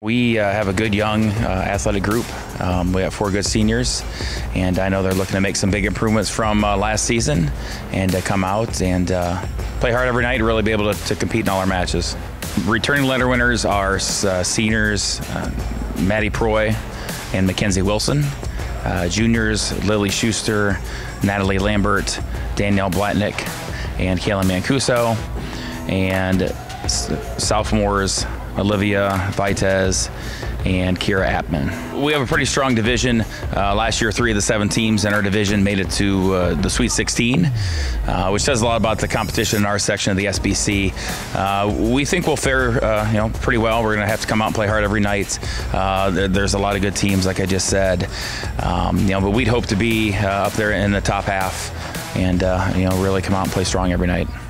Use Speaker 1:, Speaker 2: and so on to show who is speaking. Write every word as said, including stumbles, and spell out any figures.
Speaker 1: We uh, have a good young uh, athletic group. Um, we have four good seniors, and I know they're looking to make some big improvements from uh, last season and uh, come out and uh, play hard every night to really be able to, to compete in all our matches. Returning letter winners are uh, seniors uh, Maddie Proy and Mackenzie Wilson, uh, juniors Lily Schuster, Natalie Lambert, Danielle Blatnick, and Kayla Mancuso, and sophomores Olivia Vitez and Kira Appman. We have a pretty strong division. Uh, last year, three of the seven teams in our division made it to uh, the Sweet sixteen, uh, which says a lot about the competition in our section of the S B C. Uh, we think we'll fare, uh, you know, pretty well. We're going to have to come out and play hard every night. Uh, there, there's a lot of good teams, like I just said. Um, you know, but we'd hope to be uh, up there in the top half, and uh, you know, really come out and play strong every night.